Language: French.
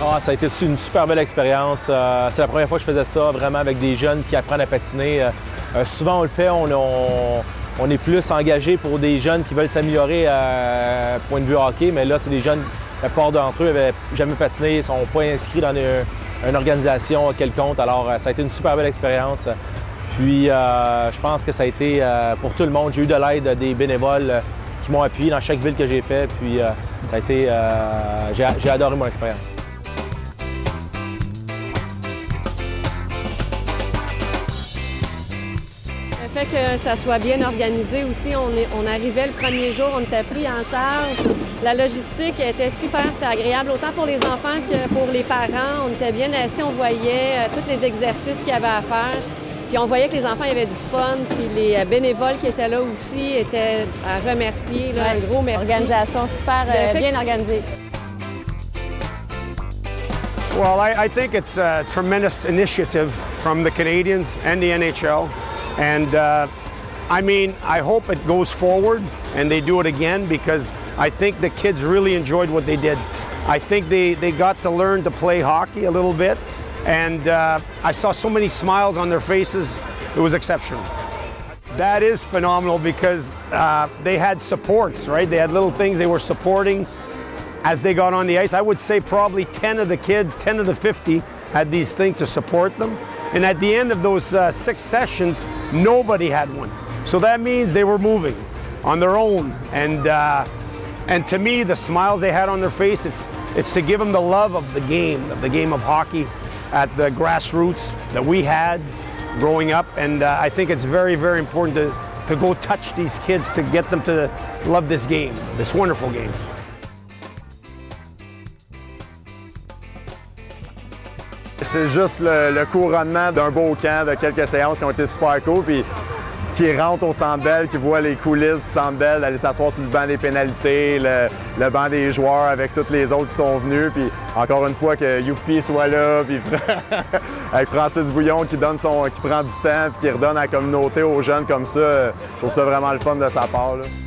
Ah, ça a été une super belle expérience. C'est la première fois que je faisais ça, vraiment avec des jeunes qui apprennent à patiner. Souvent, on le fait, on est plus engagé pour des jeunes qui veulent s'améliorer point de vue hockey, mais là, c'est des jeunes, la plupart d'entre eux n'avaient jamais patiné, ils ne sont pas inscrits dans une organisation quelconque. Alors, ça a été une super belle expérience. Puis, je pense que ça a été pour tout le monde. J'ai eu de l'aide des bénévoles qui m'ont appuyé dans chaque ville que j'ai fait. Puis, ça a été, j'ai adoré mon expérience. Le fait que ça soit bien organisé aussi, on arrivait le premier jour, on était pris en charge. La logistique était super, c'était agréable, autant pour les enfants que pour les parents. On était bien assis, on voyait tous les exercices qu'il y avait à faire. Puis on voyait que les enfants avaient du fun, puis les bénévoles qui étaient là aussi étaient à remercier. Là, un gros merci. Organisation super bien organisée. Well, I think it's a tremendous initiative from the Canadians and the NHL. And I mean, I hope it goes forward and they do it again because I think the kids really enjoyed what they did. I think they got to learn to play hockey a little bit. And I saw so many smiles on their faces. It was exceptional. That is phenomenal because they had supports, right? They had little things they were supporting as they got on the ice. I would say probably 10 of the kids, 10 of the 50 had these things to support them. And at the end of those 6 sessions, nobody had one. So that means they were moving on their own. And to me, the smiles they had on their face, it's to give them the love of the game of hockey at the grassroots that we had growing up. And I think it's very, very important to go touch these kids, to get them to love this game, this wonderful game. C'est juste le couronnement d'un beau camp, de quelques séances qui ont été super cool. Puis qui rentrent au Centre Bell, qui voient les coulisses du Centre Bell, d'aller s'asseoir sur le banc des pénalités, le banc des joueurs avec tous les autres qui sont venus. Puis encore une fois que Youpi soit là, puis avec Francis Bouillon qui prend du temps, puis qui redonne à la communauté, aux jeunes comme ça, je trouve ça vraiment le fun de sa part, là.